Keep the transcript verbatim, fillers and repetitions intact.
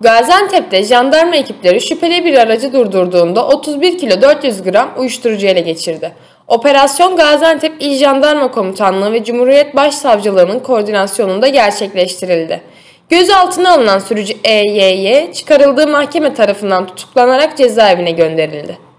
Gaziantep'te jandarma ekipleri şüpheli bir aracı durdurduğunda otuz bir kilo dört yüz gram uyuşturucu ele geçirdi. Operasyon Gaziantep İl Jandarma Komutanlığı ve Cumhuriyet Başsavcılığı'nın koordinasyonunda gerçekleştirildi. Gözaltına alınan sürücü E Y Y çıkarıldığı mahkeme tarafından tutuklanarak cezaevine gönderildi.